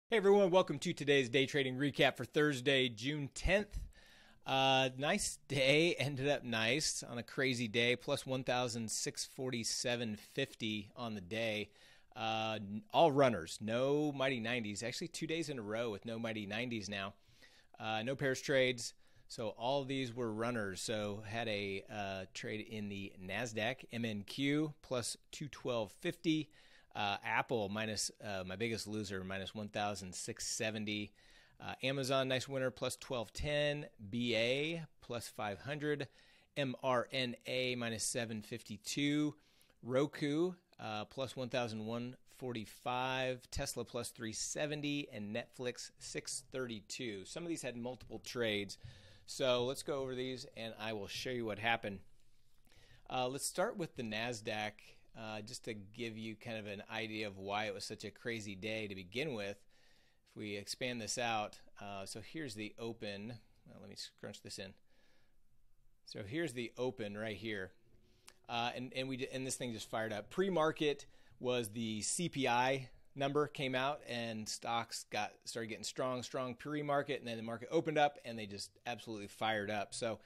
Hey everyone, welcome to today's day trading recap for Thursday, June 10th. Nice day, ended up nice on a crazy day, plus 1,647.50 on the day. All runners, no mighty 90s, actually 2 days in a row with no mighty 90s now. No pairs trades, so all of these were runners. So had a trade in the NASDAQ, MNQ, plus 212.50. Apple minus my biggest loser minus 1,670. Amazon nice winner plus 1210. BA plus 500. mRNA minus 752. Roku plus 1,145. Tesla plus 370 and Netflix 632. Some of these had multiple trades, so let's go over these and I will show you what happened. Let's start with the NASDAQ. Just to give you kind of an idea of why it was such a crazy day to begin with. If we expand this out, so here's the open. Well, let me scrunch this in. So here's the open right here, and this thing just fired up. Pre-market was the CPI number came out, and stocks started getting strong pre-market, and then the market opened up, and they just absolutely fired up. So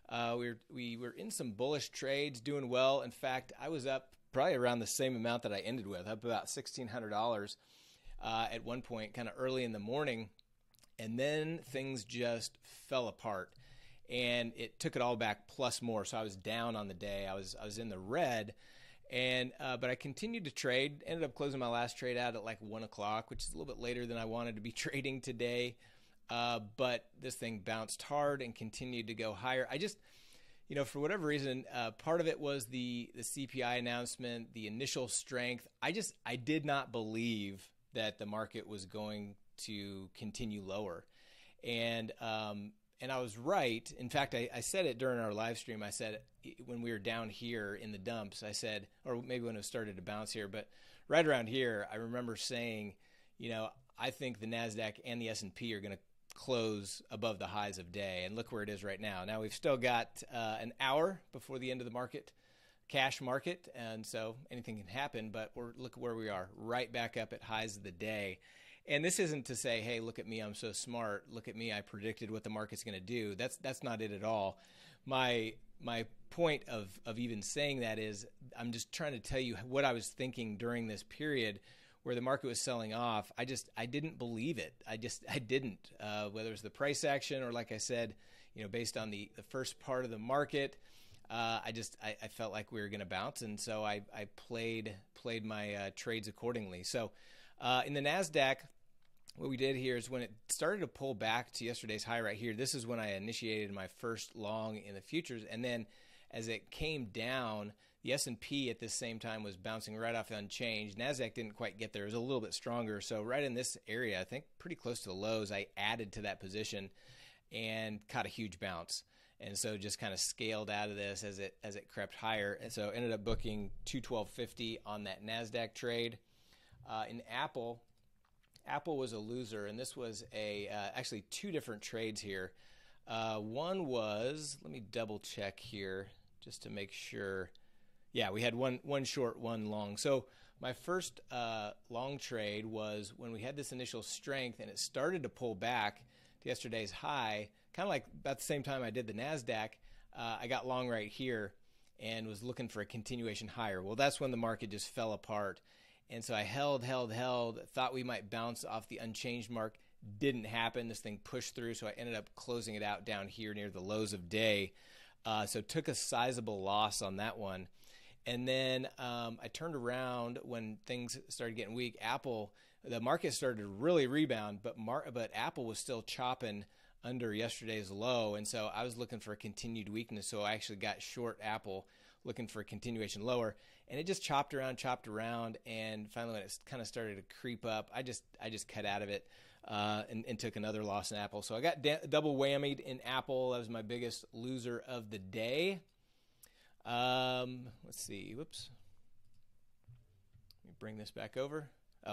we were in some bullish trades, doing well. In fact, I was up probably around the same amount that I ended with, up about $1,600 at one point, kind of early in the morning, and then things just fell apart, and it took it all back plus more. So I was down on the day. I was in the red, and but I continued to trade. Ended up closing my last trade out at like 1 o'clock, which is a little bit later than I wanted to be trading today. But this thing bounced hard and continued to go higher. I just, for whatever reason, part of it was the CPI announcement, the initial strength. I did not believe that the market was going to continue lower, and I was right. In fact, I said it during our live stream. I said when we were down here in the dumps, I said, or maybe when it started to bounce here, but right around here, I remember saying, I think the NASDAQ and the S&P are going to close above the highs of day, and look where it is right now. Now we've still got an hour before the end of the market, cash market, and so anything can happen, but look where we are, right back up at highs of the day. And this isn't to say, hey, look at me, I'm so smart, look at me, I predicted what the market's going to do. That's not it at all. My point of even saying that is I'm just trying to tell you what I was thinking during this period where the market was selling off. I didn't believe it. I didn't, whether it was the price action or, like I said, based on the first part of the market, I felt like we were going to bounce. And so I played my trades accordingly. So in the NASDAQ, what we did here is when it started to pull back to yesterday's high right here, this is when I initiated my first long in the futures. And then as it came down, the S&P at this same time was bouncing right off unchanged. NASDAQ didn't quite get there. It was a little bit stronger. So right in this area, I think pretty close to the lows, I added to that position and caught a huge bounce. And so just kind of scaled out of this as it crept higher. And so ended up booking 212.50 on that NASDAQ trade. In Apple was a loser, and this was actually two different trades here. One was, let me double check here just to make sure. Yeah, we had one short, one long. So my first long trade was when we had this initial strength and it started to pull back to yesterday's high, kind of like about the same time I did the NASDAQ. I got long right here and was looking for a continuation higher. Well, that's when the market just fell apart. And so I held, thought we might bounce off the unchanged mark. Didn't happen. This thing pushed through, so I ended up closing it out down here near the lows of day. So took a sizable loss on that one. And then I turned around when things started getting weak. The market started to really rebound, but Apple was still chopping under yesterday's low, and so I was looking for a continued weakness. So I actually got short Apple, looking for a continuation lower, and it just chopped around, and finally when it kind of started to creep up, I just cut out of it and took another loss in Apple. So I got double whammied in Apple. That was my biggest loser of the day. Let's see. Whoops. Let me bring this back over.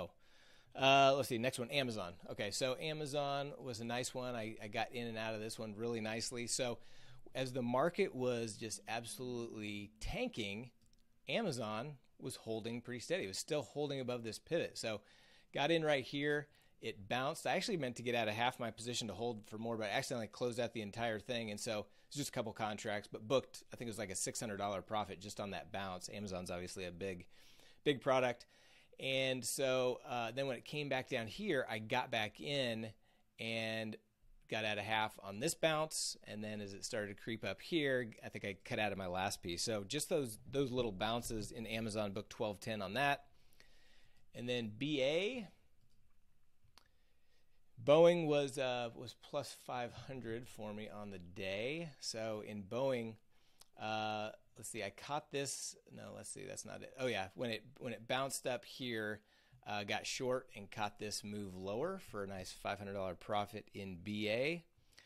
Let's see. Next one, Amazon. Okay, so Amazon was a nice one. I got in and out of this one really nicely. So as the market was just absolutely tanking, Amazon was holding pretty steady. It was still holding above this pivot. So got in right here It bounced. I actually meant to get out of half my position to hold for more, but I accidentally closed out the entire thing. And so it's just a couple contracts, but booked, I think it was like a $600 profit just on that bounce. Amazon's obviously a big product. And so then when it came back down here, I got back in and got out of half on this bounce. And then as it started to creep up here, I think I cut out of my last piece. So just those little bounces in Amazon, booked 12.10 on that. And then BA, Boeing was plus 500 for me on the day. So in Boeing, let's see, I caught this. No, let's see, that's not it. Oh yeah, when it bounced up here, got short and caught this move lower for a nice $500 profit in BA.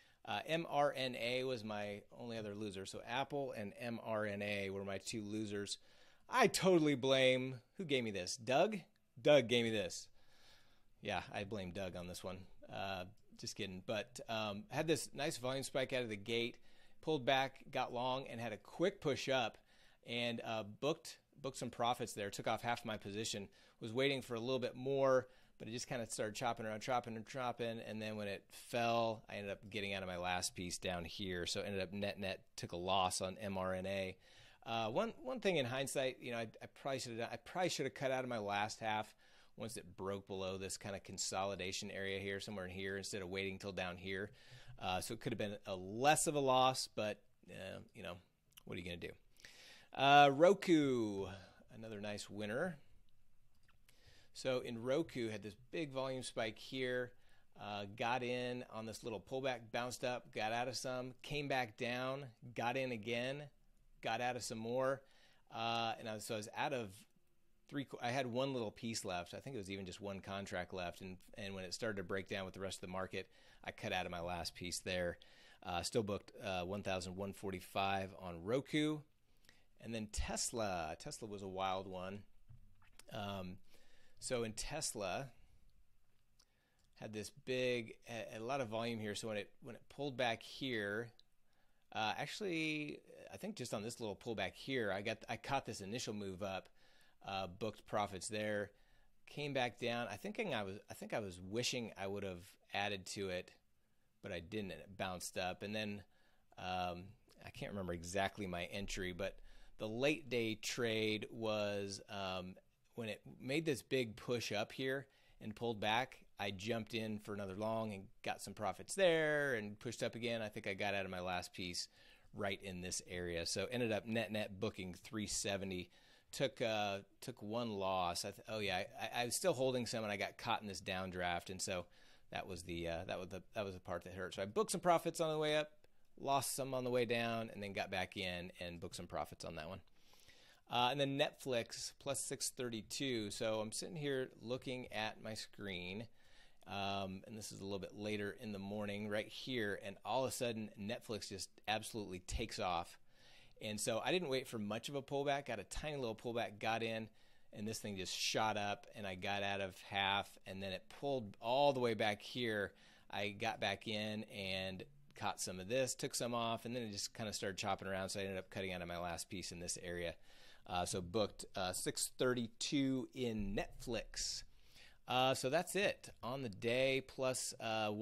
mRNA was my only other loser. So Apple and mRNA were my two losers. I totally blame, who gave me this? Doug? Doug gave me this. Yeah, I blame Doug on this one. Just kidding. But had this nice volume spike out of the gate, pulled back, got long, and had a quick push up, and booked some profits there. Took off half my position. Was waiting for a little bit more, but it just kind of started chopping around, chopping. And then when it fell, I ended up getting out of my last piece down here. So ended up net took a loss on mRNA. One thing in hindsight, I probably should have cut out of my last half once it broke below this kind of consolidation area here, somewhere in here, instead of waiting till down here. So it could have been a less of a loss, but what are you going to do? Roku, another nice winner. So in Roku, had this big volume spike here, got in on this little pullback, bounced up, got out of some, came back down, got in again, got out of some more, so I was out of I had one little piece left. I think it was even just one contract left, and when it started to break down with the rest of the market, I cut out of my last piece there. Still booked 1,145 on Roku. And then Tesla. Tesla was a wild one. So in Tesla, had this big, a lot of volume here. So when it pulled back here, actually, I think just on this little pullback here, I caught this initial move up, booked profits there, came back down. I think I was wishing I would have added to it, but I didn't. And it bounced up, and then I can't remember exactly my entry, but the late day trade was when it made this big push up here and pulled back. I jumped in for another long and got some profits there and pushed up again. I think I got out of my last piece right in this area. So ended up net booking 370. Took one loss. I was still holding some, and I got caught in this downdraft, and so that was the part that hurt. So I booked some profits on the way up, lost some on the way down, and then got back in and booked some profits on that one. And then Netflix plus 632. So I'm sitting here looking at my screen, and this is a little bit later in the morning right here, and all of a sudden Netflix just absolutely takes off. And so I didn't wait for much of a pullback, got a tiny little pullback, got in, and this thing just shot up, and I got out of half, and then it pulled all the way back here. I got back in and caught some of this, took some off, and then it just kind of started chopping around, so I ended up cutting out of my last piece in this area. So booked 632 in Netflix. So that's it on the day, plus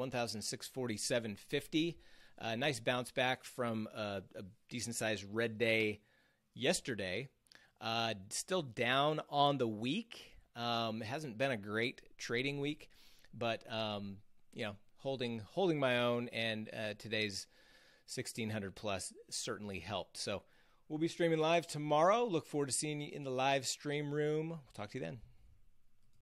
1,647.50. Nice bounce back from a decent-sized red day yesterday. Still down on the week. It hasn't been a great trading week, but holding my own, and today's 1,600 plus certainly helped. So we'll be streaming live tomorrow. Look forward to seeing you in the live stream room. We'll talk to you then.